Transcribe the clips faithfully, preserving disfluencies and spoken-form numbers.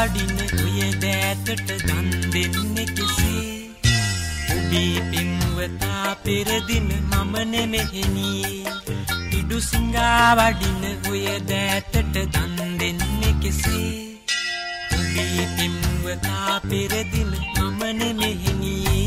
වඩින ඔය දෑතට දන් දෙන්නේ කෙසේ ඔබේ පින්වතා පෙරදින මම නෙමෙහිනියේ පිඩු සිඟා වඩින ඔය දෑතට දන් දෙන්නේ කෙසේ ඔබේ පින්වතා පෙරදින මම නෙමෙහිනියේ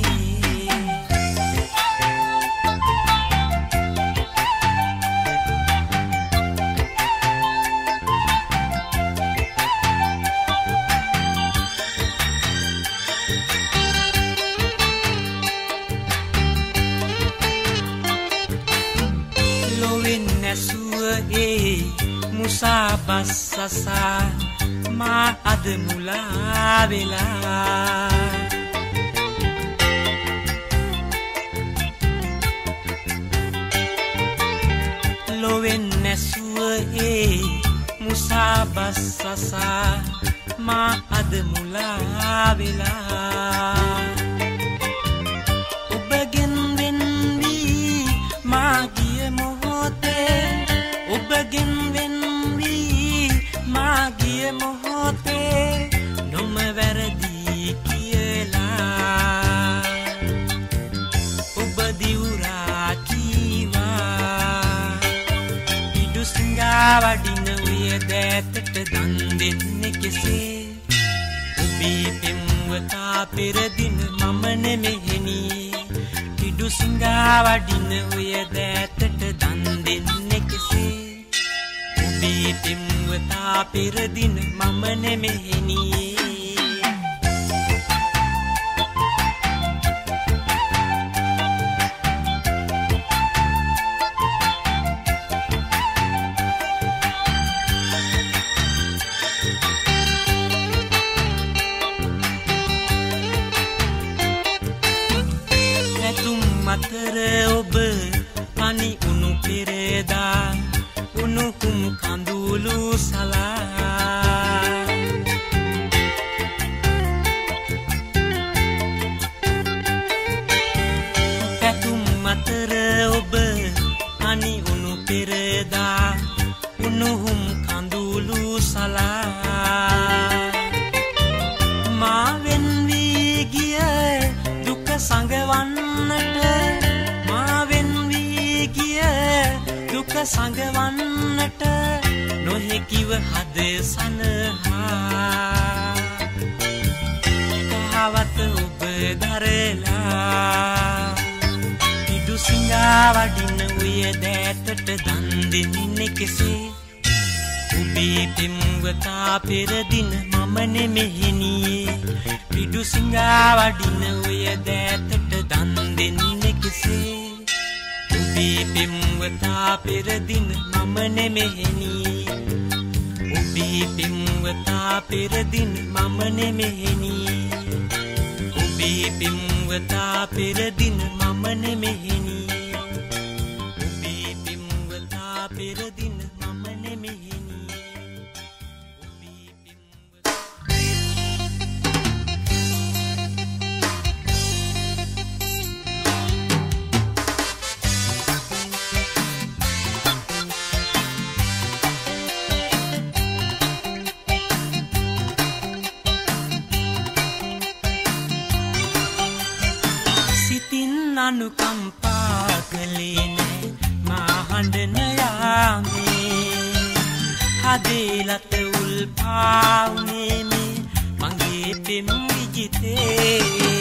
මුසාබස්සසා මා අද මුලා වෙලා ලොවෙන් නැසුව ඒ මුසාබස්සසා මා අද මුලා වෙලා ඔබගෙන් වෙන් වී මා ගිය මොහොතේ ඔබගෙන් වෙන් මාගිය මොහොතේ නොම වැරදි කියලා ඔබ දිවුරා කීවා පිඩු සිඟා වඩින ඔය දෑතට දන් දෙන්නේ කෙසේ ඔබේ පෙම්වතා පෙරදින මම නෙමෙහිනියේ පිඩු සිඟා වඩින ඔය දෑතට දන් දෙන්නේ කෙසේ ඔබේ පෙම්වතා පෙරදින මම නෙමෙහිනියේ නැතුම් අතර ඔබ පනි උණු පෙරදා උණුකුම් කඳුළු සලා පැතුම් අතර ඔබ අනි උණු පෙරදා උණුහුම් කඳුළු සලා මා වෙන් වී ගිය දුක සංගවන්නට මා වෙන් වී ගිය දුක සංගවන්නට නොහැකිව හද සනහා කහවත ඔබ දරලා පිඩු සිඟා වඩින ඔය දෑතට දන් දෙන්නේ කෙසේ ඔබේ පෙම්වතා පෙරදින මම නෙමෙහිනියේ පිඩු සිඟා වඩින ඔය දෑතට දන් දෙන්නේ කෙසේ ඔබේ පෙම්වතා පෙරදින මම නෙමෙහිනියේ ඔබේ පෙම්වතා පෙරදින මම නෙමෙහිනියේ ඔබේ පෙම්වතා පෙරදින මම නෙමෙහිනියේ ඔබේ පෙම්වතා පෙරදින මම නෙමෙහිනියේ ඔබේ පෙම්වතා අනුකම්පා කළේ නෑ මා හඬන යාමේ හදේ ලත උල් පාවුනේ මේ මගේ පෙම් විජිතේ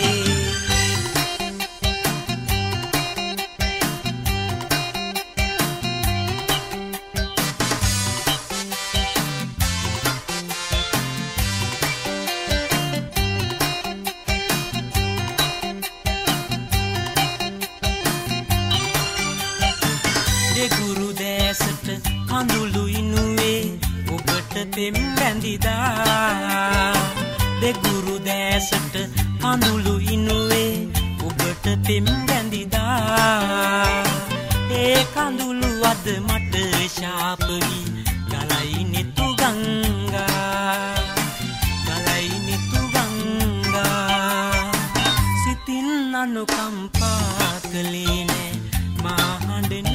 කඳුළු ඉනුවේ ඔබට පෙම් බැඳිදා දෙගුරු දැසට කඳුළු ඉනුවේ ඔබට පෙම් බැඳිදා ඒ කඳුළු අද මට ශාප වී ගලයි නිතු ගංගා ගලයි නිතු ගංගා සිතින් අනුකම්පා කළේ නෑ මා හඬන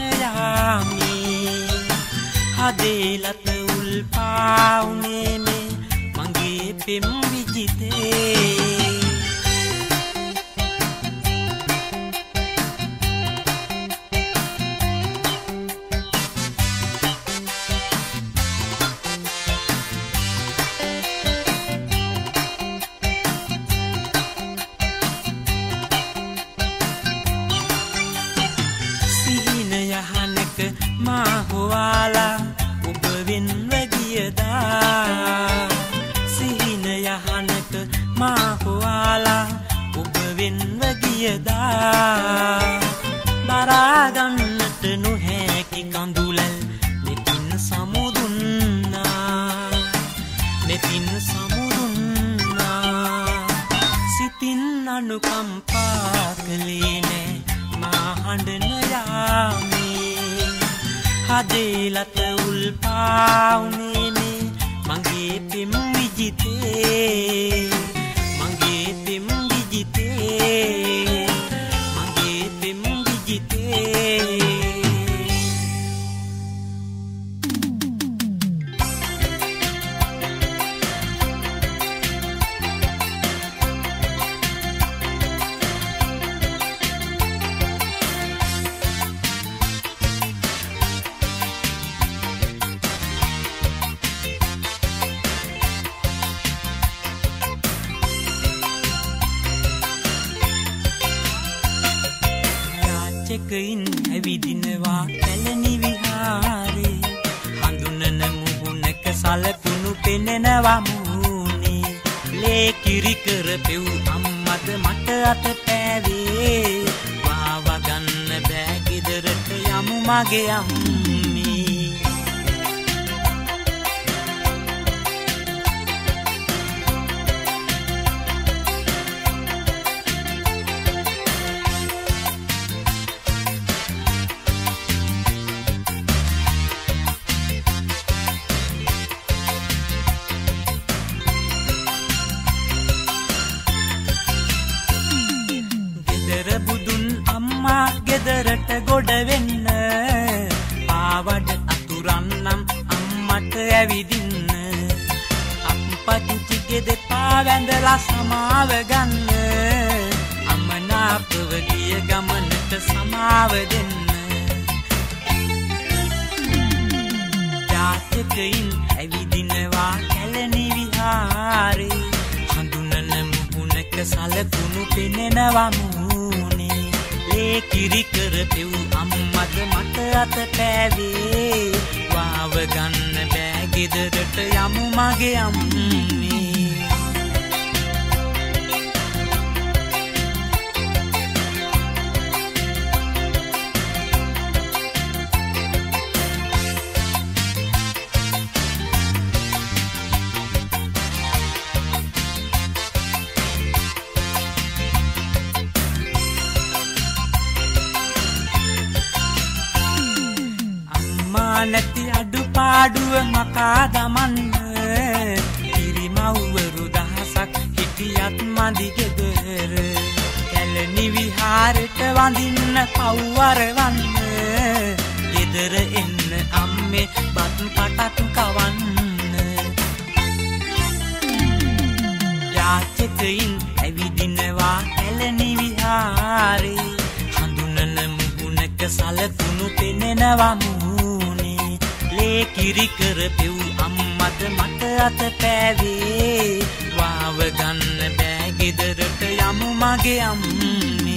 යාමේ හදේ ලත උල් පාවුනේ මේ මගේ මගේ පෙම් විජිතේ මාහුවාලා ඔබ වෙන්ව ගියදා සිහින යහනක මාහුවාලා ඔබ වෙන්ව ගියදා දරා ගන්නට නොහැකි කඳුලල් මෙතින් සමුදුන්නා මෙතින් සමුදුන්නා සිතින් අනුකම්පා කළේ නෑ මා හඬන යාමේ හදේලත උල්පාවුනේ මේ මගේ පෙම් විජිතේ මගේ පෙම් විජිතේ මගේ පෙම් විජිතේ චකයින් ඇවිදිනවා පැලණි විහාරේ හඳුනන මුහුණක සලකුණු පෙනෙනවා මූණේ ලේ කිරි කර පෙව් අම්මද මට අත පෑවේ වාව ගන්න බෑ ගෙදරට යමු මගේ අම්මේ බුදුන් අම්මා ගෙදරට ගොඩ වෙන්න ආවඩ අතුරන්නම් අම්මට ඇවිදින්න අප්පච්චි ගෙදෙපා වැඳලා සමාව ගන්න අමනාපව ගිය ගමනට සමාව දෙන්න යාචකයින් ඇවිදිනවා කැලණි විහාරේ හඳුනන මුහුණක සලකුණු පෙනෙනවා ලේ කිරි කර පෙව් අම්මද මට අත පෑවේ වාව ගන්න බෑ ගෙදරට යමු මගේ අම්මේ නැති අඩුපාඩුව මකා දමන්න කිරිමව්වරු දහසක් හිටියත් මදි ගෙදර කැලණි විහාරෙට වඳින්න පව්වරවන්න ගෙදර එන්න අම්මේ බත් කටත් කවන්න යාචකයින් ඇවිදිනවා කැලණි විහාරේ හඳුනන මුහුණක සලකුණු පෙනෙනවා ලේ කිරි කර පෙව් අම්මද මට අත පෑවේ වාව ගන්න බෑ ගෙදරට යමු මගේ අම්මේ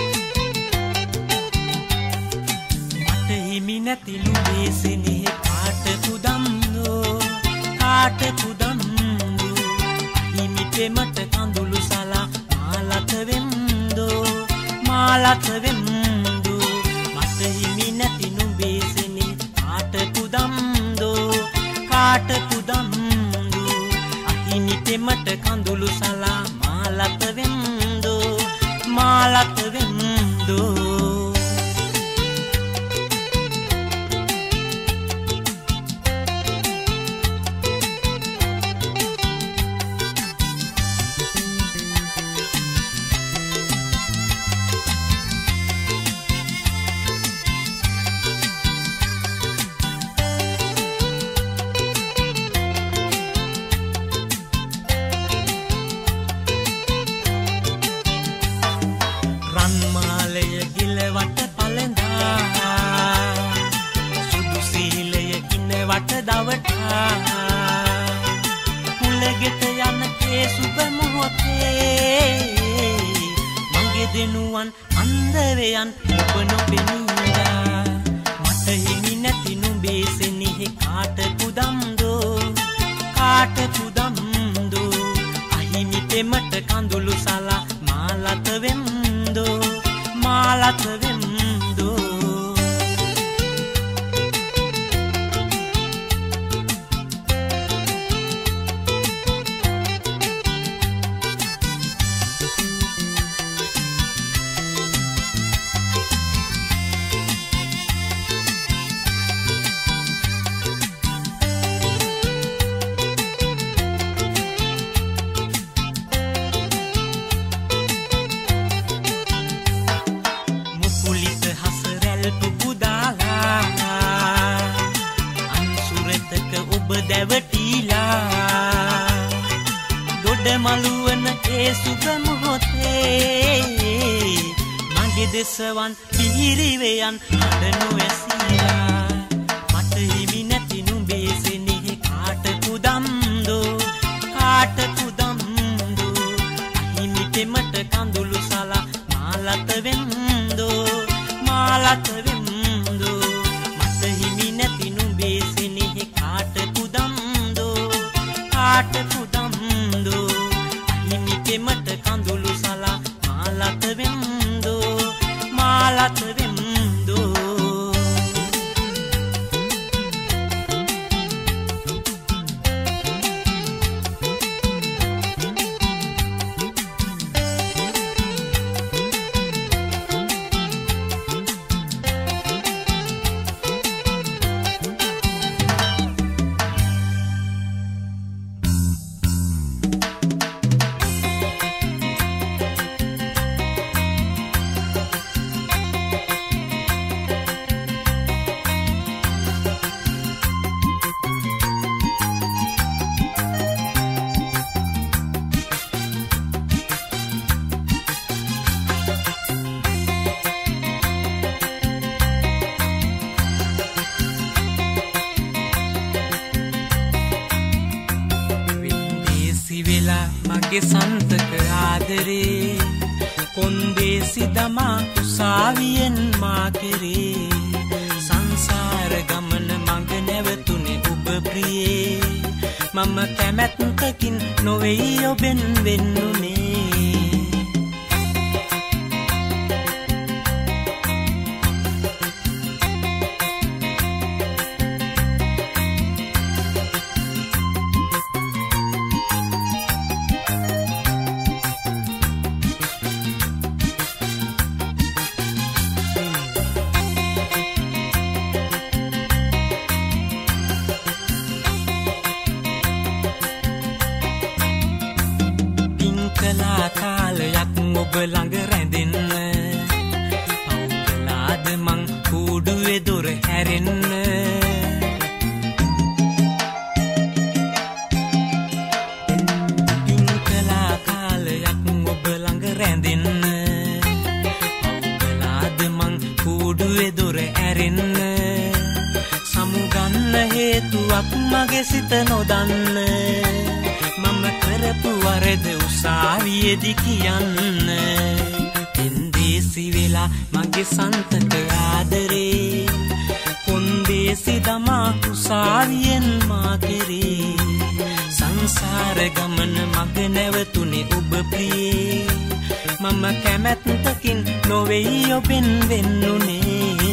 නැතිලු වේසෙනෙහි කට කුදම්දු කාට කුදම්දු හිමිටෙමට කඳුළු සලා මාලත වෙම්දු මාලත වෙම්දු මට හිමි නැති නුඹේ සෙනෙහ කාට කුදම්දු කාට කුදම්දු අහිමිටෙමට කඳුළු සලා මාලත වෙම්දු මාලත වෙම්දු පුලගෙට යන තේ සුබ මොහොතේ මගේ දෙනුවන් අන්දවයන් ඔබ නොපෙනීලා මට හිමි නැති නුඹේ සෙනෙහ කාට කුදම්දෝ කාට කුදම්දෝ අහිමිටෙමට කඳුළු සලා මාලත වෙම්දෝ මාලත වෙම්දෝ මලුවන ඒ සුබ මොහොතේ මගේ දෙසවන් පිහිරිවයන් හඬ නොඇසීලා මට හිමි නැති නුඹේ සෙනෙහ කාට කුදම්දෝ කාට කුදම්දෝ අහිමිටෙමට කඳුළු සලා මාලත වෙම්දෝ මාලත වෙම්දෝ මට හිමි නැති නුඹේ සෙනෙහ කාට කුදම්දෝ කාට කුදම්දෝ අහිමිටෙමට කඳුළු සලා මාලත වෙම්දෝ මාලත වෙම්දෝ මගේ සන්තක ආදරේ කොන්දේසි දමා උසාවියෙන් මා කෙරේ සංසාර ගමන මඟ නැවතුනේ ඔබ ප්‍රියේ මම කැමැත්තකින් නොවේයි ඔබෙන් වෙන්නුනේ කාලයක් ඔබ ළඟ රැඳෙන්න අවුලාද මං කූඩුවේ දොර හැරෙන්න පින්කලා කාලයක් ඔබ ළඟ රැඳෙන්න අවුලාද මං කූඩුවේ දොර ඇරෙන්න සමුගන්න හේතුවක් මගේ සිත නොදන්න මම කරපු වරද උසාවියේදී කියන්න එන්දේසි වෙලා මගේ සන්තක ආදරේ කොන්දේ කොන්දේසි දමා උසාවියෙන් මා කෙරේ සංසාර ගමන මග නැවතුනේ ඔබ ප්‍රියේ මම කැමැත්තකින් නොවේයි ඔබෙන් වෙන්නුනේ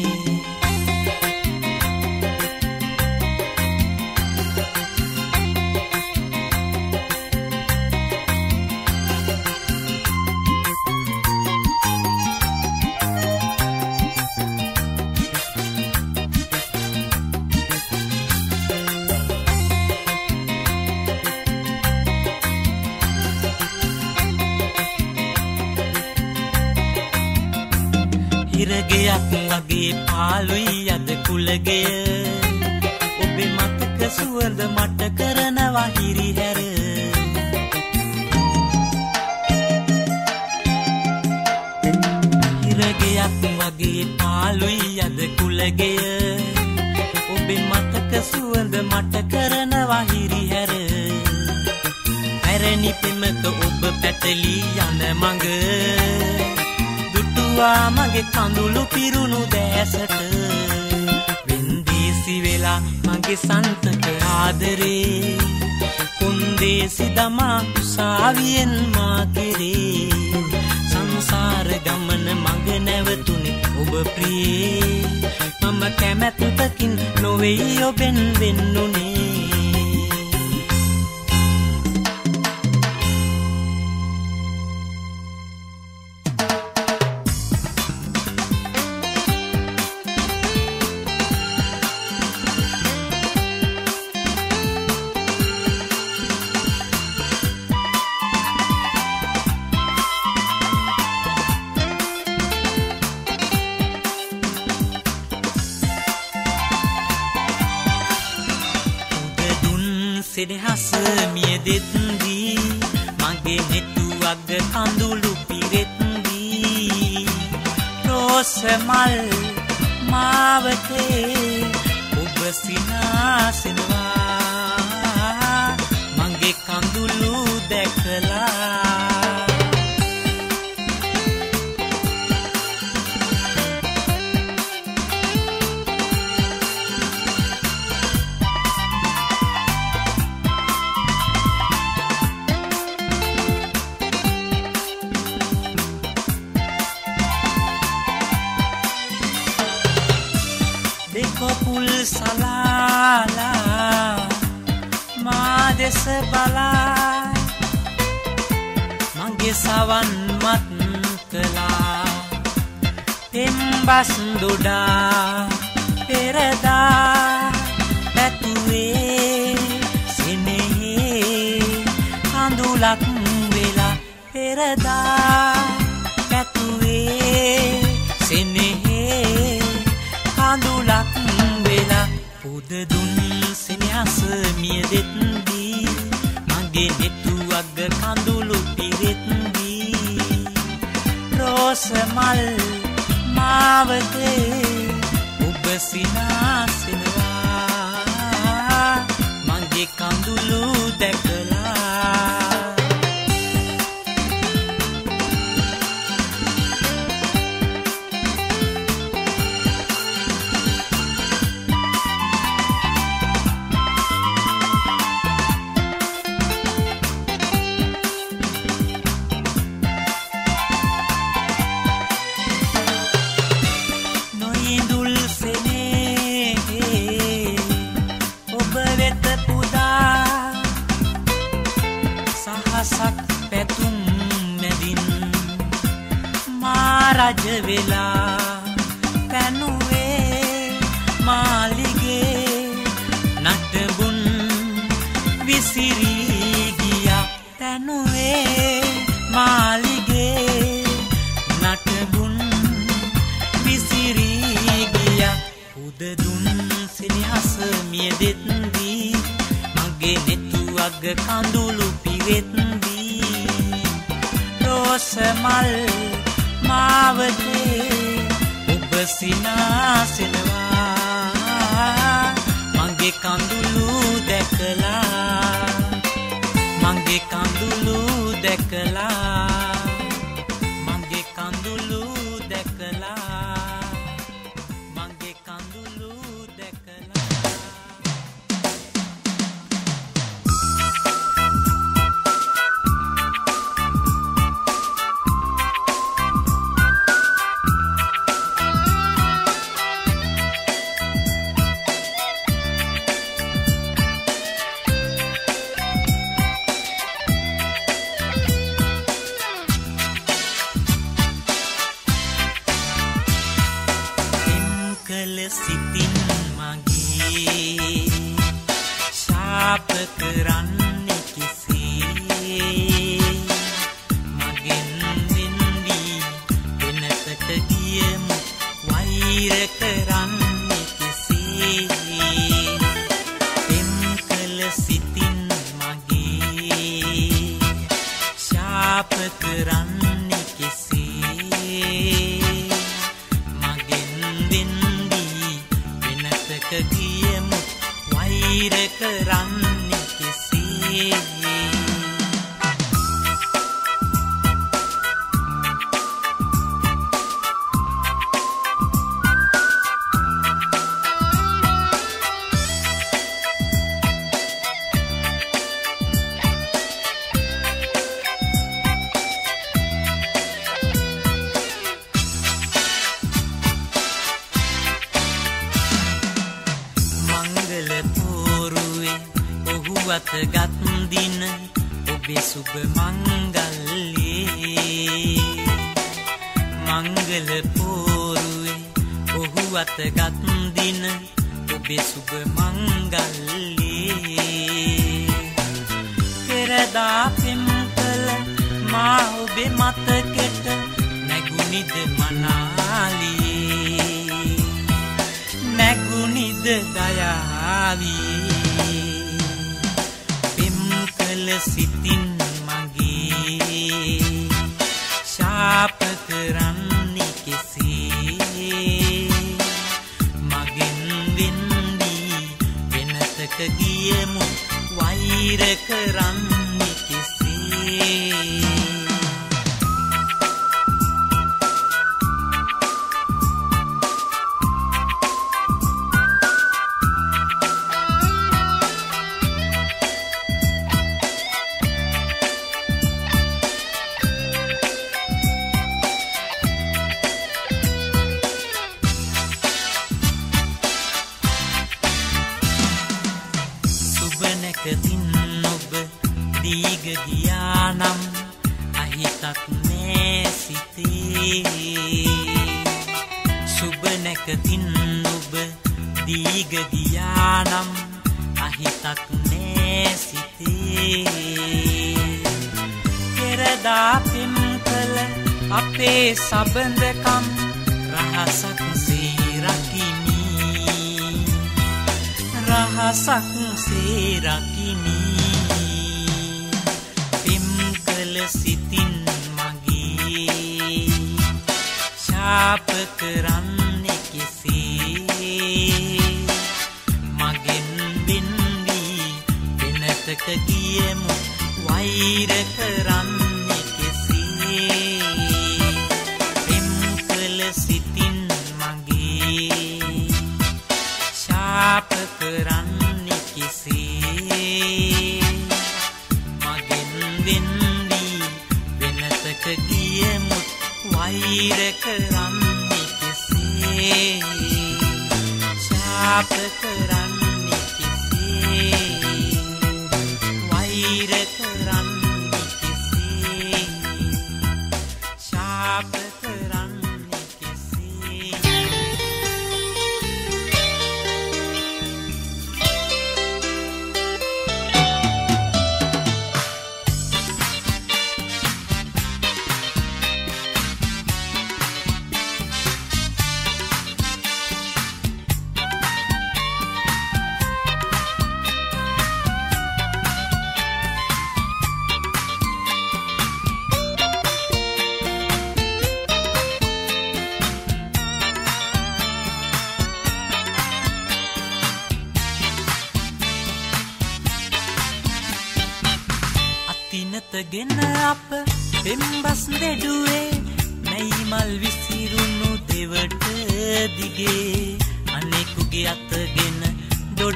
හිරගයක් වගේ පාළුයි අද කුලගය ඔබේ මතක සුවඳ මට කරනවා හිරිහැර හිරගයක් වගේ පාළුයි අද කුලගය ඔබේ මතක සුවඳ මට කරනවා හිරිහැර පැරණි පෙමක ඔබ පැටලී යන මඟ මගේ කඳුළු පිරුණු දැසට වෙන්දේසි වෙලා මගේ සන්තක ආදරේ කොන්දේසි දමා උසාවියෙන් මා කෙරේ සංසාර ගමන මඟ නැවතුනේ ඔබ ප්‍රියේ මම කැමැත්තකින් නොවේයි ඔබෙන් වෙන්නුනේ සෙනෙහස මියදෙත්දී මගේ නෙටුවග කඳුළු පිරෙත්දී රෝස මල් මාවතේ ඔබ සිනාසෙනවා මගේ කඳුළු දැකලා කොපුල් සලාලා මා දෙස බලා මගේ සවන් මත් කළා පෙම්බස් දොඩා පෙරදා පැතුවේ සෙනෙහේ කඳුලක් වෙලා පෙරදා පැතුවේ සෙනෙහේ කඳුලක් වෙලා පුද දුන් සෙනෙහස මියදෙත්දී මගේ නෙටුවග කඳුළු පිරෙත්දී රෝස මල් මාවතේ ඔබ සිනාසෙනවා මගේ කඳුළු දැකලා සක් පැතුම් මැදින් මා රජ වෙලා පැනුවේ මාලිගේ නටබුන් විසිරී ගියා පැනුවේ මාලිගේ නටබුන් විසිරී ගියා පුද දුන් සෙනෙහස මියදෙත්දී මගේ නෙටුවග කඳුළු පිරෙත්දී රෝස මල් මාවතේ ඔබ සිනාසෙනවා මගේ කඳුළු දැකලා මගේ කඳුළු දැකලා මගේ කඳුළු දැකලා මගේ කඳුළු දැකලා සිතින් මගේ ශාප කරන්නේ කෙසේ මගෙන් වෙන්වී වෙනසට ගියමු වෛර කරන්නේ කෙසේ පෙම් කළ සිතින් මගේ ශාප කරන්නේ කෙසේ ගියමු වෛර කරන්නේ කෙසේ වතගත් දින ඔබේ සුබ මංගල්‍යයේ මංගල පෝරුවේ ඔහු වතගත් දින ඔබේ සුබ මංගල්‍යයේ පෙරදා පෙම් කළ මා ඔබේ මතකෙට නැගුනිද මනාලියේ නැගුනිද දයාවියේ සිතින් මගේ ශාප කරන්නේ කෙසේ මගෙන් වෙන්වී වෙනසක ගියමු වෛර කරන්නේ කෙසේ නැකතින් ඔබ දීග ගියානම් අහිතක් නෑ සිතේ සුබ නැකතින් ඔබ දීග ගියානම් අහිතක් නෑ සිතේ පෙරදා පෙම් කළ අපේ සබඳකම් රහසක් සේ රකිමි රහසක් සේ රකිමි පෙම් කළ සිතින් මගේ ශාප කරන්නේ කෙසේ මගෙන් වෙන්වී වෙනසක ගියමු වෛර කරන්නේ කෙසේ පෙම් කළ සිතින් මගේ ශාප කරන්නේ කෙසේ මගෙන් වෙන්වී වෙනසක ගියමු වෛර කරන්නේ කෙසේ ශාප කරන්නේ කෙසේ වෛර කරන්නේ කෙසේ ශාප කරන්නේ කෙසේ ගෙන අප පෙම්බස් දෙඩුවේ මැයි මල් විසිරුණු දෙවට දිගේ අනෙකුගේ අත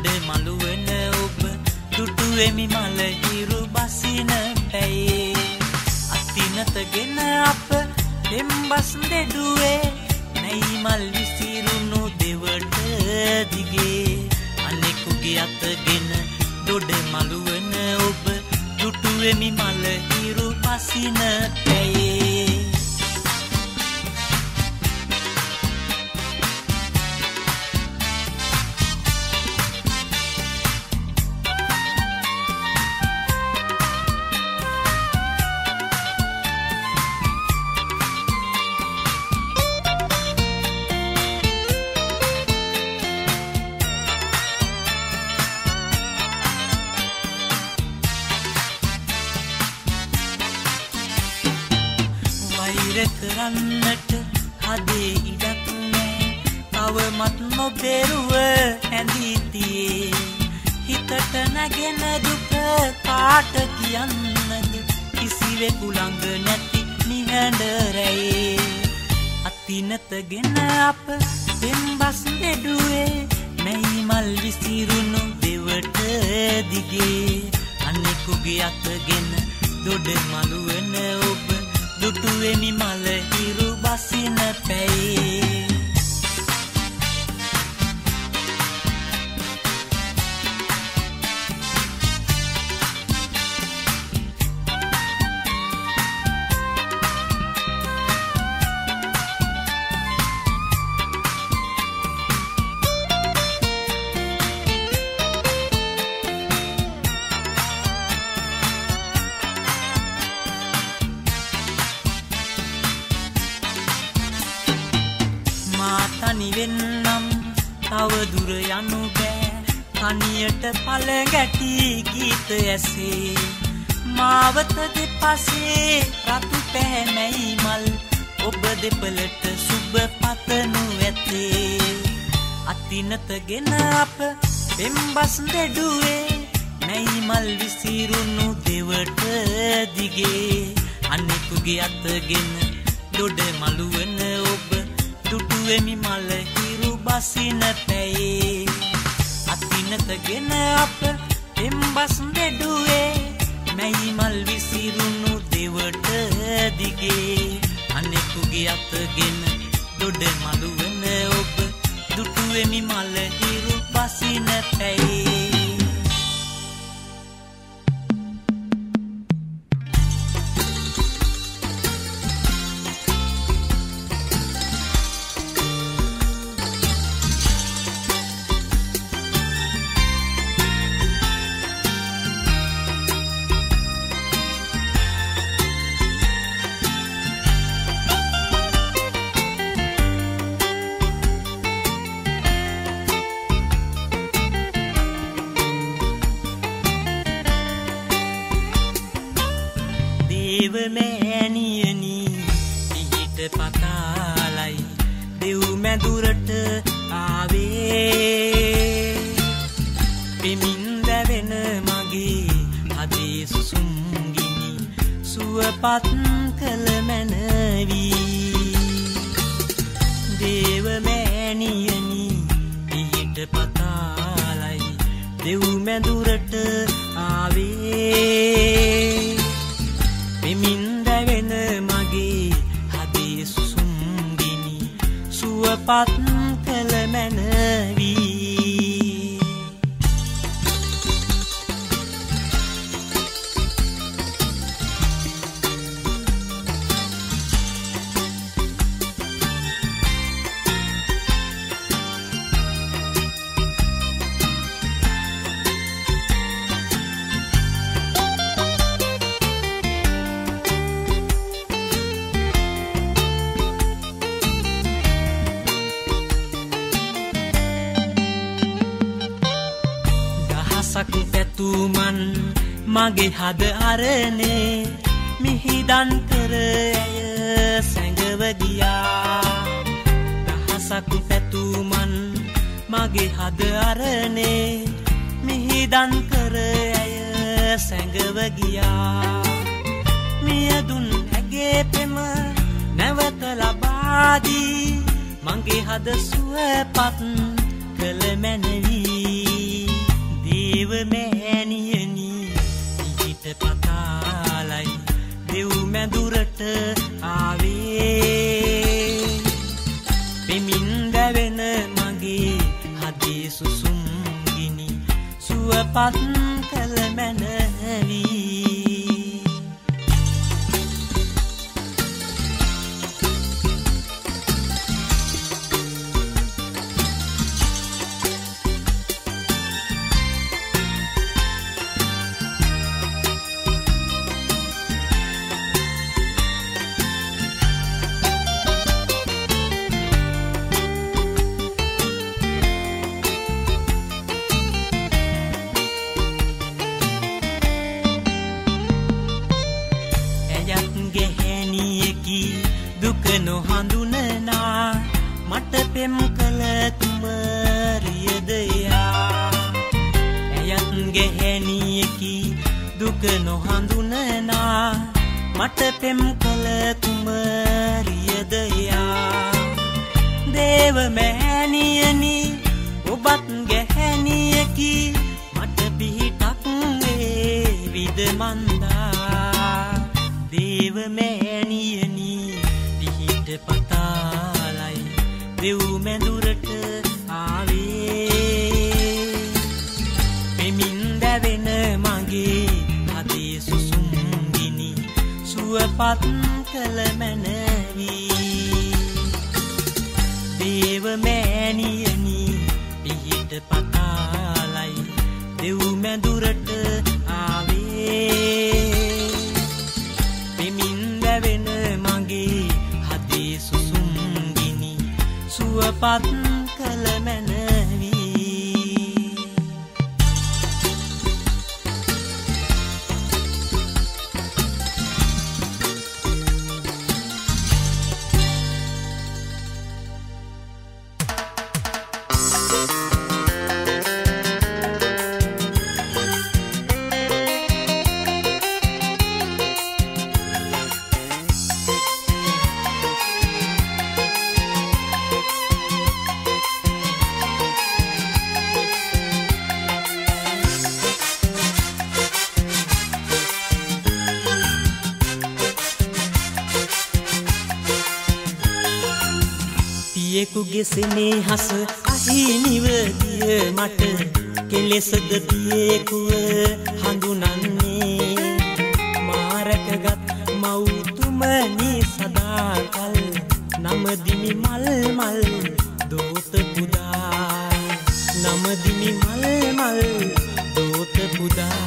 දොඩ මළුවන ඔබ දුටුවෙමි මල හිරු බසින පැයේ අතිනතගෙන අප දෙම්බස් දෙඩුවේ නැයි මල් විසිරුණු දෙවට දිගේ අනෙකුගේ අතගෙන දොඩ මළුවන ඔබ දුටුවෙමි මල හිරු බසින පැයේ කරන්නට හදේ ඉඩක් නෑ තවමත් නොබෙරුව ඇඳී තියේ හිතට නැගෙන දුක කාට කියන්නද කිසිවෙකු ළඟ නැති නිහඬ රැයේ අතිනතගෙන අප දෙම්බස් දෙඩුවේ මැයි මල් විසිරුණු දෙවට දිගේ අනෙකුගේ අතගෙන දොඩ මළුවන ඔබ දුටුවෙමි මල හිරු බසින පැයේ තනිවෙන්නම් තව දුර යනු බෑ තනියට පල ගැටි ගීත ඇසේ මාවත දෙපසේ රතු පැහැමැයි මල් ඔබ දෙපලට සුබ පතනු ඇතේ අතිනතගෙන අප පෙම්බස් දෙඩුවේ මැයි මල් විසිරුණු දෙවට දිගේ අනෙකුගේ අතගෙන දොඩ මළුවන ඔබ දුටුවෙමි මල හිරු බසින පැයේ අතිනතගෙන අප දෙම්බස් දෙඩුවේ මැයි මල් විසිරුණු දෙවට දිගේ අනෙකුගේ අතගෙන දොඩ මළුවන ඔබ දුටුවෙමි මල හිරු බසින පැයේ දේව මෑණියනි පිහිට පතාලයි දෙව් මැදුරට ආවේ පෙමින් දැවෙන මගේ හදේ සුසුම්ගිනි සුවපත් කළ මැනවි දේව මෑණියනි පිහිට පතාලයි දෙව් මැදුරට ආවේ පෙමින් දැවෙන මගේ හදේ සුසුම්ගිනි සුවපත් කළ මැනවි දහසක් පැතුමන් මගේ හද අරනේ මිහිදන් කර ඇය සැඟව ගියා දහසක් පැතුමන් මගේ හද අරනේ මිහිදන් කර ඇය සැඟව ගියා මියදුන් ඇගේ පෙම නැවත ලබා දී මගේ හද සුවපත් කළ මැනවි සුවපත් කළ මැනවි නොහඳුනනා මට පෙම් කළ කුමරියදයා ඇයත් ගැහැණියකි දුක නොහඳුනනා මට පෙම් කළ කුමරියදයා දේව මෑණියනි ඔබත් ගැහැණියකි මට පිහිටක් වේවිද මන්දා දේව මෑණියනි පතාලයි දෙව් මැදුරට ආවේ පෙමින් දැවෙන මගේ අදේ සුසුම් ගිනි සුවපත් කළ මැනවි දේව මෑණියනි පිහිට පතාලයි දෙව් මැදුරට ආවේ පෙමින් දැවෙන මගේ සුසුම් ගිනි සුවපත් කළ මැනවි පියෙකුගේ සෙනෙහස අහිමිව ගිය මට කෙලෙසද පියෙකුව හඳුනන්නේ මාරකගත් මව්තුමනි සදාකල් නමදිමි මල් මල් දෝත පුදා නමදිමි මල් මල් දෝත පුදා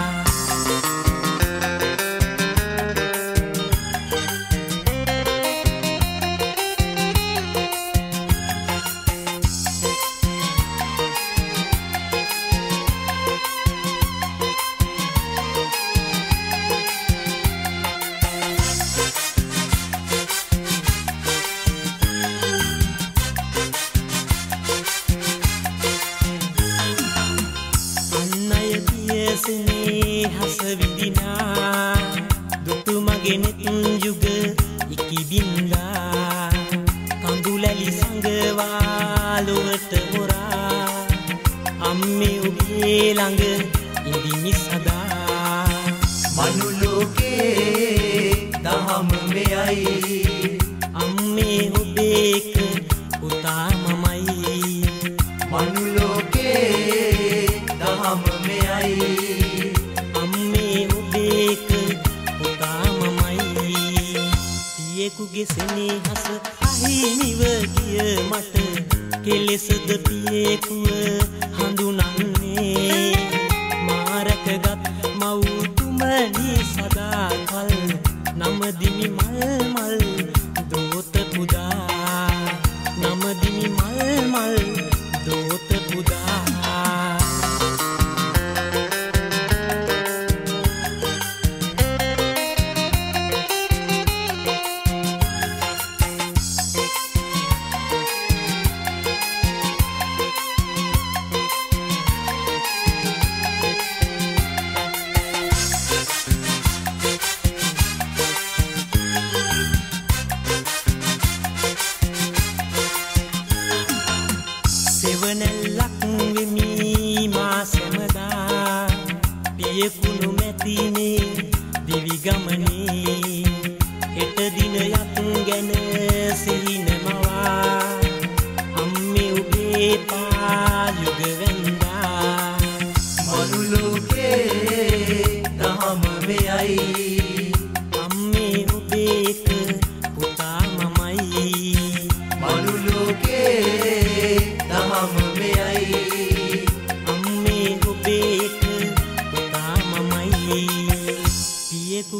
හස විඳිනා දුටු මගේ නෙත් යුග ඉකිබින්දා කඳුලැලි සංගවා ලොවට හොරා අම්මේ ඔබේ ළඟ ඉඳිමි සදා මනුලෝකේ දහම මෙයයි අම්මේ ඔබේක පුතා මමයි මනුලෝකේ දහම මෙයයි පියෙකුගේ සෙනෙහස අහිමිව ගිය මට කෙලෙසද පියෙකුව හඳුනන්නේ මාරකගත් මව්තුමනි සදාකල් නමදිමි මල් මල් දෝත පුදා නමදිමි මල් මල් දෝත පුදා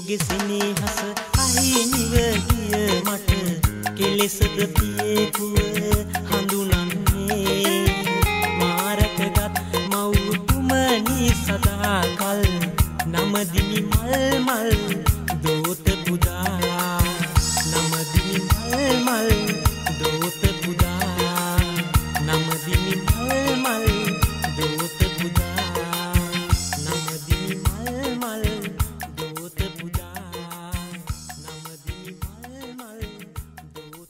ඔහුගේ සෙනෙහස අහිමිව ගිය මට කෙලෙසද පියෙකුව හඳුනන්නේ මාරකගත් මව්තුමනි සදාකල් නමදිමි මල් මල් දෝත පුදා නමදිමි මල් මල් දෝත පුදා නමදිමි මල් මල් දෝත පුදා නමදිමි මල් මල් දෝත පුදා නමදිමි මල් මල් දෝත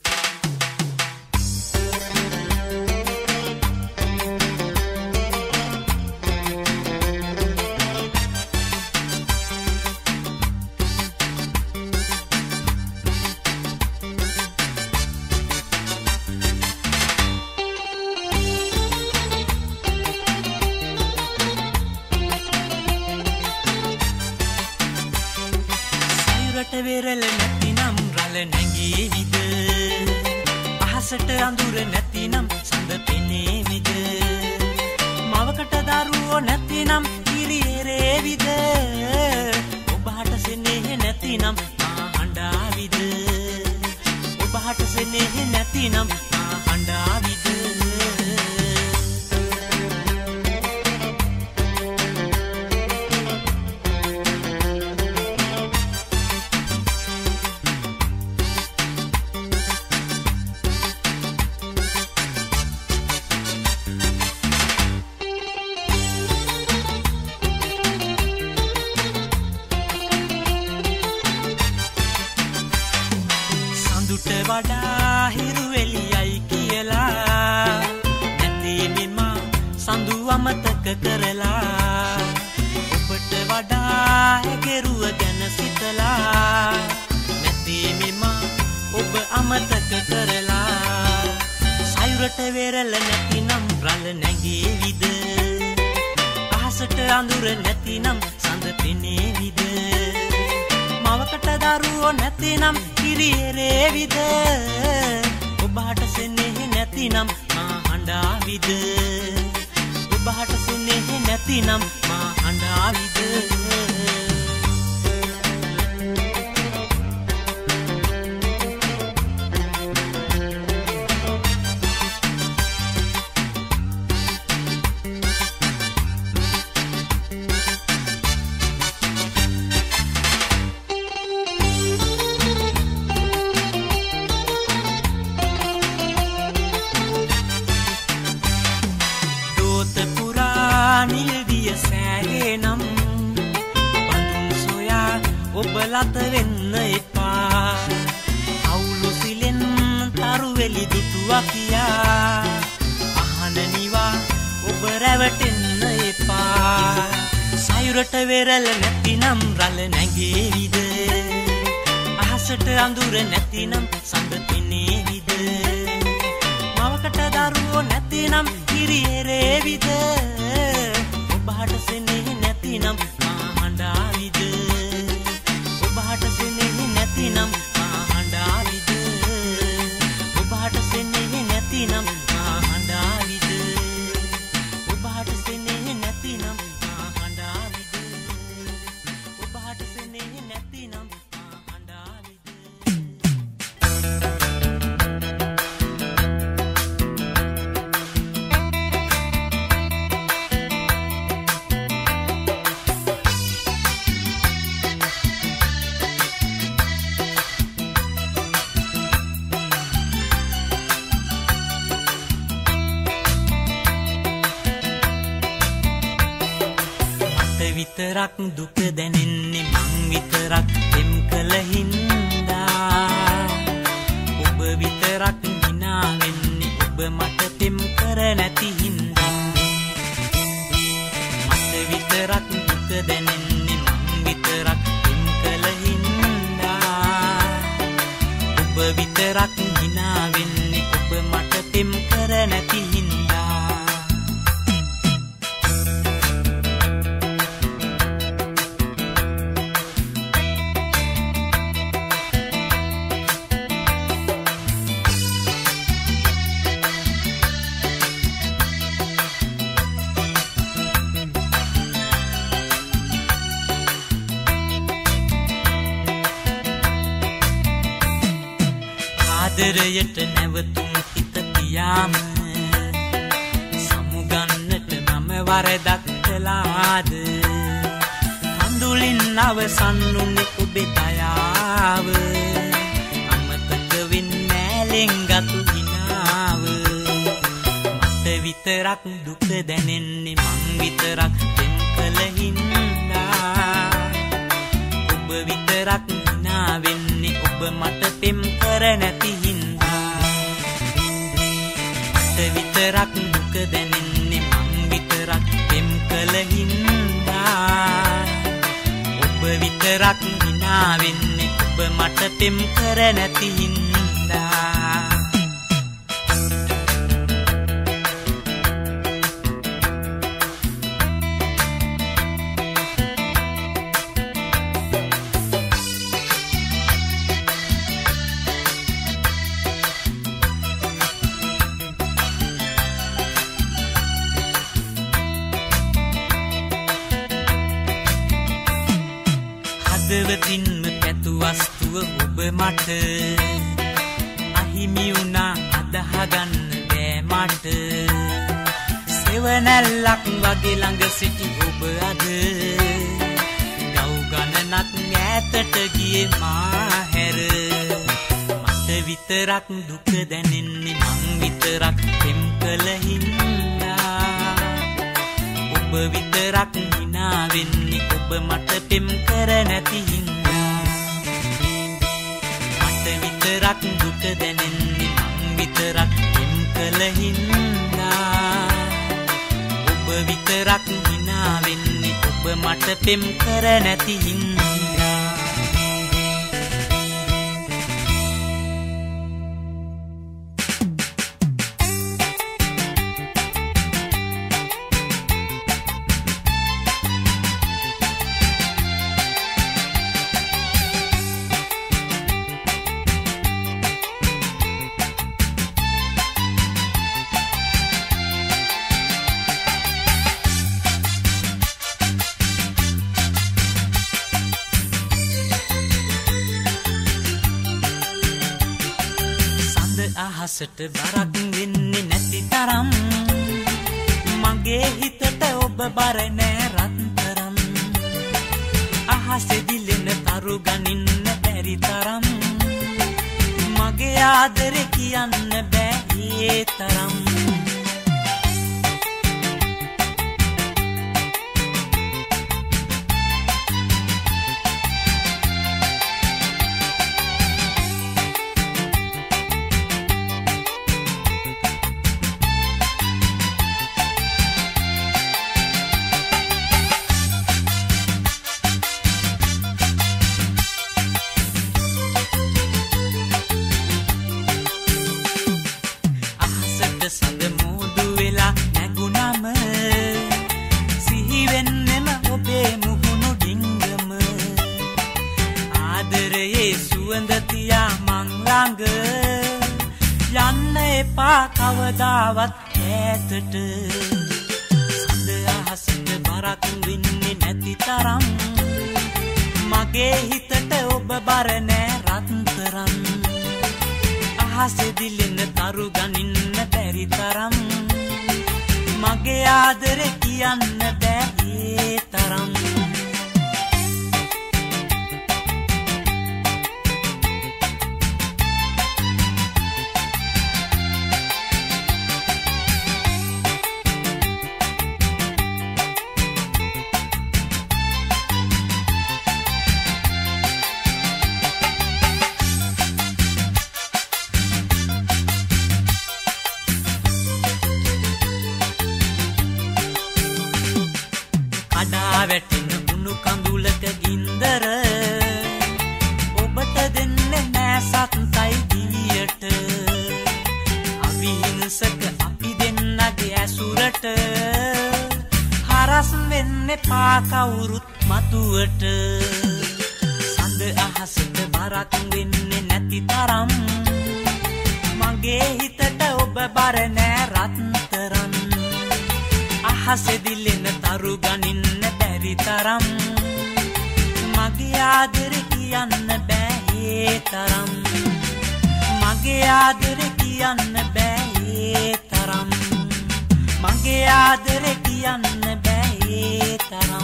වෙරළ නැතිනම් රළ නැගීවිද අහසට අඳුර නැතිනම් සඳ පෙනේවිද මවකට දරුවෝ නැතිනම් කිරි එරේවිද ඔබට සෙනෙහ නැතිනම් මා හඬාවිද ඔබට සෙනෙහ නැතිනම් මා හඬාවිද වඩා හිරු එළියයි කියලා නැති මෙම සඳු අමතක කරලා ඔබට වඩා හැගෙරුව ගැන සිතලා නැති මෙම ඔබ අමතක කරලා සයුරට වෙරළ නැතිනම් රළ නැගීවිද අහසට අඳුර නැතිනම් සඳ පෙනේවිද මවකට දරුවෝ නැතිනම් කිරි එරේවිද ඔබට සෙනෙහ නැතිනම් මා හඬාවිද ඔබට සෙනෙහ නැතිනම් මා හඬාවිද නිල්දිය සෑහෙනම් බඳුන් සොයා ඔබ ලත වෙන්න එපා අවුලු සිලෙන් තරුවෙලි දුටුවා කියා අහන නිවා ඔබ රැවටෙන්න එපා සයුරට වෙරළ නැතිනම් රළ නැගීවිද අහසට අඳුර නැතිනම් සඳ පෙනේවිද මවකට දරුවෝ නැතිනම් කිරි එරේවිද ඔබට සෙනෙහ නැතිනම් මා හඬාවිද ඔබට සෙනෙහ නැතිනම් මා හඬාවිද ඔබට සෙනෙහ නැතිනම් මා හඬාවිද ඔබට සෙනෙහ නැතිනම් මා හඬාවිද ඔබට සෙනෙහ නැතිනම් මා හඬාවිද විතරක් දුක දැනෙන්නේ මං විතරක් දෙම් කළ හින්දා ඔබ විතරක් hina වෙන්නේ ඔබ මට දෙම් කර නැති හින්දා මට විතරක් දුක දැනෙන්නේ මං විතරක් දෙම් කළ හින්දා ඔබ විතරක් hina වෙන්නේ ඔබ මට දෙම් කර නැති හින්දා ආදරයට නැවතුම් හිත තියාම සමුගන්නට මම වරදක් කළාද කඳුලින් අවසන් වුනේ ඔබේ දයාව අමතක වෙන්නේ ලෙන්ගතු හිනාව මට විතරක් දුක දැනෙන්නේ මං විතරක් දෙන් කළ හින්දා ඔබ විතරක් හිනා වෙන්නේ ඔබ මට පෙම් කර නැති හින්දා මට විතරක් දුක දැනෙන්නේ මං විතරක් පෙම් කළ හින්දා ඔබ විතරක් හිනා වෙන්නේ ඔබ මට පෙම් කර නැති හින්දා හදවතින්ම පැතු වස්තුව ඔබ මට අහිමි වුණා අදහගන්න බෑ මට සෙවණැල්ලක් වගේ ළඟ සිටි ඔබ අද ගව් ගණනක් ඈතට ගියේ මා හැර මට විතරක් දුක දැනෙන්නේ මං විතරක් පෙම් කළ හින්දා ඔබ විතරක් හිනා වෙන්නේ ඔබ මට පෙම් කර නැති හින්දා මට විතරක් දුක දැනෙන්නේ මං විතරක් පෙම් කළ හින්දා ඔබ විතරක් හිනා වෙන්නේ ඔබ මට පෙම් කර නැති හින්දා අහසට බරක් වෙන්නේ නැති තරම් මගේ හිතට ඔබ බර නෑ රත්තරම් අහසේ දිලෙන තරු ගනින්න බැරි තරම් මගේ ආදරේ කියන්න බෑ ඒ තරම් සඳ මුදු වෙලා නැගුණම සිහි වෙන්නෙම ඔබේ මුහුණු ඩිංගම ආදරයේ සුවඳ තියා මං ළඟ යන්න එපා කවදාවත් ඈතට සඳ අහසට බරක් වෙන්නේ නැති තරම් මගේ හිතට ඔබ බර නෑ රත්තරන් අහසේ දිලෙන තරු ගනින්න බැරි තරම් මගේ ආදරේ කියන්න බෑ ඒ තරම් කඩා වැටෙන උණු කඳුලක ගින්දර ඔබට දෙන්නේ නෑ සත්සයි දිවියට අවිහිංසක අපි දෙන්නගේ ඇසුරට හරස් වෙන්නේ පා කවුරුත් මතුවට සඳ අහසට බරක් වෙන්නේ නැති තරම් මගේ හිතට ඔබ බර නෑ රත්තරන් අහසේ දිලෙන තරු ගනින්න බැරි තරම් මගේ ආදරේ කියන්න බෑ ඒ තරම් මගේ මගේ ආදරේ කියන්න බෑ ඒ තරම් මගේ ආදරේ කියන්න බෑ ඒ තරම්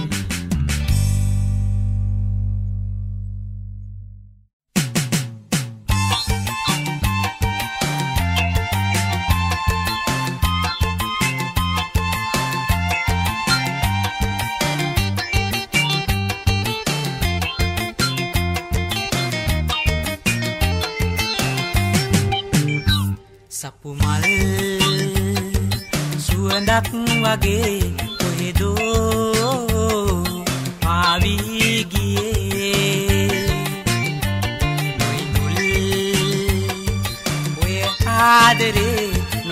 සපු මල් සුවඳක් වගේ කොහෙදෝ ආවි ගියේ නොයිමුල් ඔය ආදරේ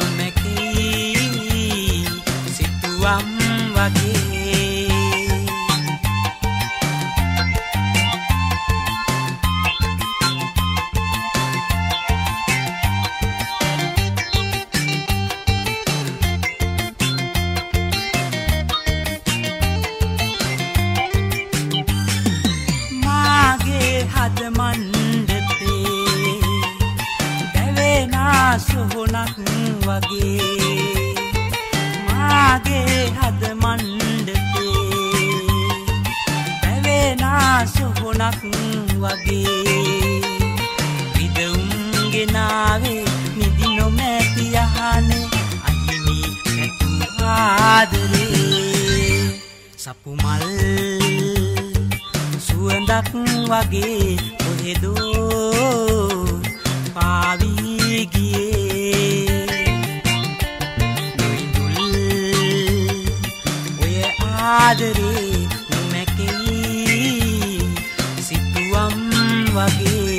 නොමැකී සිතුවම් වගේ හද මණ්ඩපේ දැවෙනා සොහොනක් වගේ මාගේ හද මණ්ඩපේ දැවෙනා සොහොනක් වගේ විදවුම් ගෙනාවේ නිදි නොමැති යහනේ අහිමි නැතු ආදරේ සපු මල් සුවඳක් වගේ කොහෙදෝ පාවි ගියේ නොයිදුල් ඔය ආදරේ නොමැකී සිතුවම් වගේ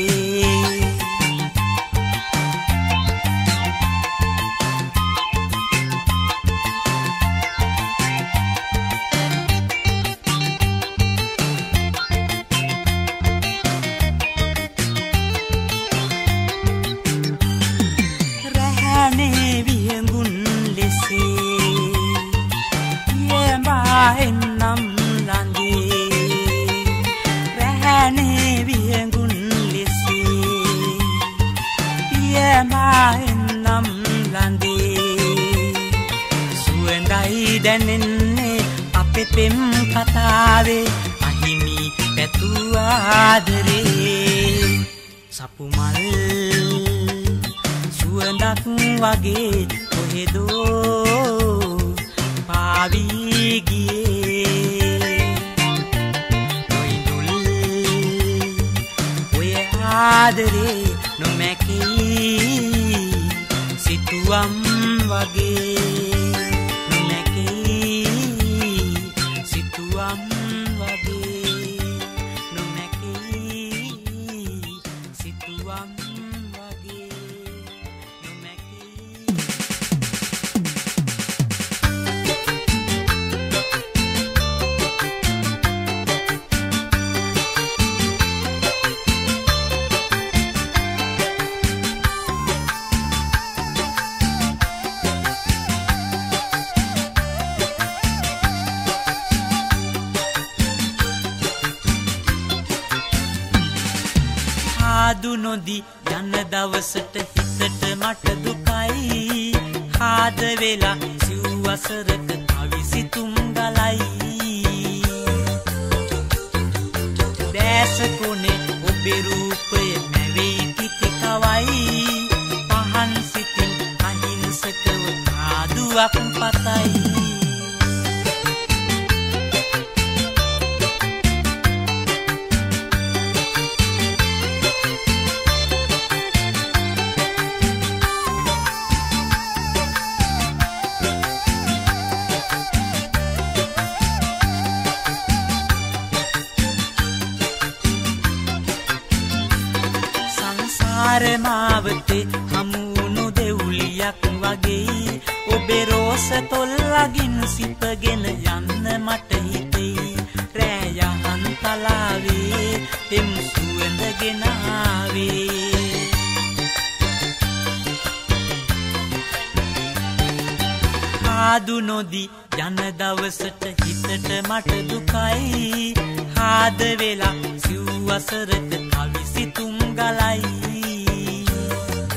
එන්නම් ලඳේ රැහැනේ වියඟුන් ලෙසේ පියමා එන්නම් ලඳේ සුවඳයි දැනෙන්නේ අපේ පෙම් කතාවේ අහිමි පැතු ආදරේ සපු මල් සුවඳක් වගේ කොහෙදෝ පාවි ගියේ නොයිදුල් ඔය ආදරේ නොමැකී සිතුවම් වගේ නොමැකී සිතුවම් වගේ නොමැකී සිතුවම් ආදු නොදි යන දවසට හිතට මට දුකයි ආද වෙලා සිව් වසරක අවිසිතුම් ගලයි දැස කොනේ ඔබේ රූපය මැවෙයි කිති කවයි පහන් සිතින් අහිංසකව ආදුවක් පතයි මාවතේ හමුණු දෙවුලියක් වගේ ඔබේ රෝස තොල්ලගින් සිපගෙන යන්න මට හිතෙයි රෑ යහන් තලාවේ එම් සුවඳගෙන ආවේ ආදු නොදි යන දවසට හිතට මට දුකයි ආද වෙලා සිව් වසරක කවිසිතුම් ගලයි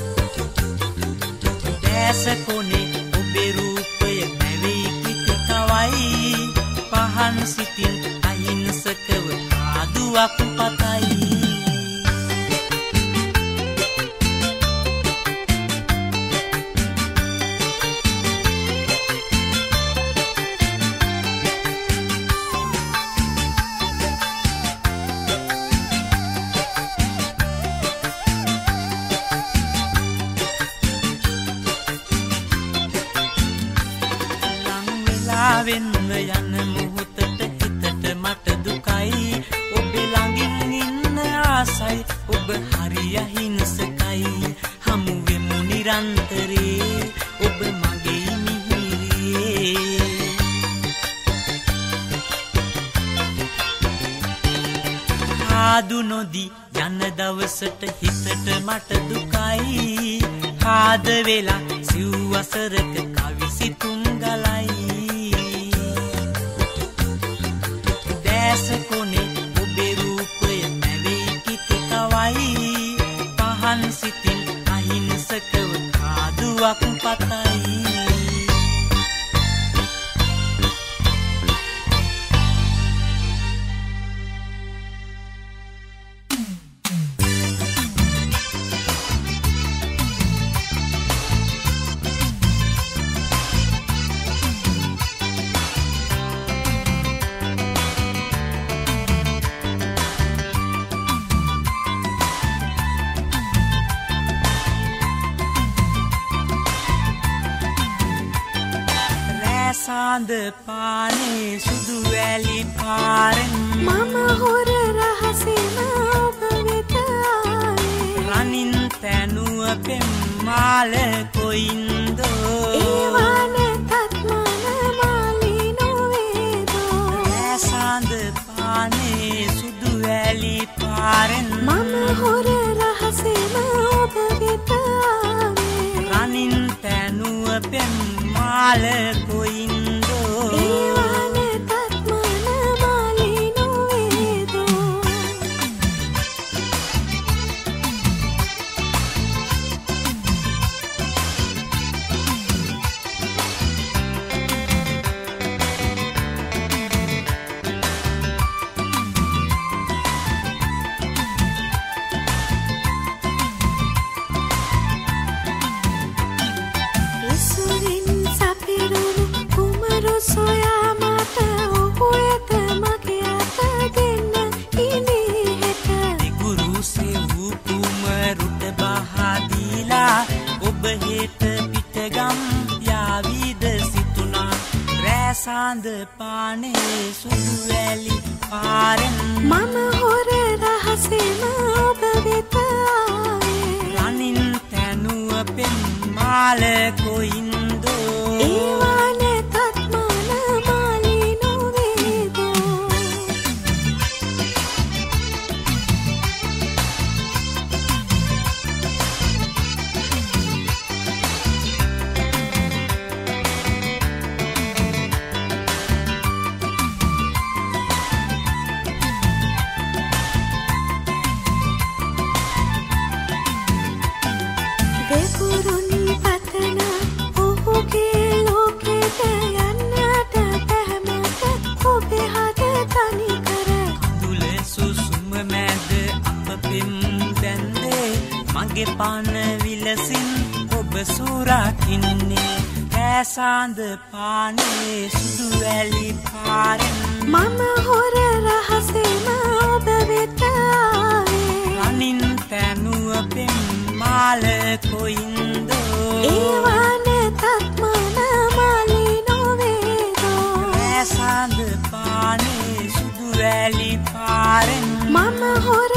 දැස කොනේ ඔබේ රූපය නැවෙයි කිති කවයි පහන් සිතින් අහිංසකව ආදුවක් පතයි වෙන්න යන මොහොතට හිතට මට දුකයි ඔබේ ළඟින් ඉන්න ආසයි ඔබ හරි අහිංසකයි හමු වෙමු නිරන්තරේ ඔබ මගේ මිහිරියේ ආදු නොදී යන දවසට හිතට මට දුකයි ආද වෙලා සිව් වසරක කවි සිතුම් ගලයි දැස කොනේ ඔබේ රූපය නැවෙයි කිති කවයි පහන් සිතින් අහිංසකව ආදුවක් පතයි සාඳ පානේ සුදු වැලි පාරෙන් මම හොර රහසෙම ඔබ වෙත ආවේ රනින් තැනුව පෙම් මාල කොයින්දෝ ඒවාන තත්මන මාලි නොවේදෝ සාඳ පානේ සුදු වැලි පාරෙන් මම හොර රහසෙම ඔබ වෙත ආවේ රනින් තැනුව පෙම් මාල කොයින්දෝ ඒවාන තත්මන මාලි නොවේදෝ සොයා මට ඔහු එත මගේ අත දෙන්න ඉනී හෙට දිගුරුසේ වූ කුමරුට බහදීලා ඔබ හෙට පිටගම් යාවිද සිතුනා රැසාඳ පානේ සුදු වැලි පාරෙන් මම හොර රහසෙම ඔබ වෙත ආවේ රනින් තැනුව පෙම් මාල කොයින්දෝ ඒවාන මගේ පාන විලසින් ඔබ සුරකින්නේ කැසාඳ පානේ සුදු වැලි පාරෙන් මම හොර රහසෙම ඔබ වෙත ආවේ රනින් තැනුව පෙම් මාල කොයින්දෝ ඒවාන තත්මන මාලි නොවේදෝ කැසාඳ පානේ සුදු වැලි පාරෙන් මම හොර